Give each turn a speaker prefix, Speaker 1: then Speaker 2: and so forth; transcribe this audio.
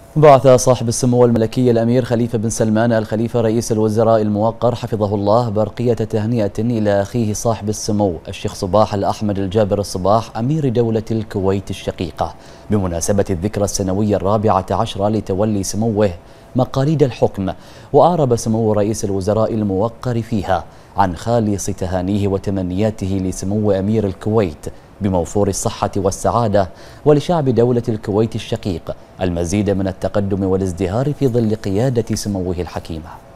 Speaker 1: بعث صاحب السمو الملكي الأمير خليفة بن سلمان الخليفة رئيس الوزراء الموقر حفظه الله برقية تهنئة إلى أخيه صاحب السمو الشيخ صباح الأحمد الجابر الصباح أمير دولة الكويت الشقيقة بمناسبة الذكرى السنوية 14 لتولي سموه مقاليد الحكم. وأعرب سمو رئيس الوزراء الموقر فيها عن خالص تهانيه وتمنياته لسمو أمير الكويت بموفور الصحة والسعادة، ولشعب دولة الكويت الشقيق المزيد من التقدم والازدهار في ظل قيادة سموه الحكيمة.